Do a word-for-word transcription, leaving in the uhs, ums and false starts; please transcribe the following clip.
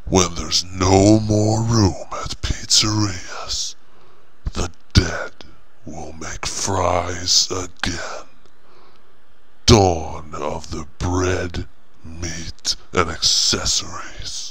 When there's no more room at pizzerias, the dead will make fries again. Dawn of the bread, meat, and accessories.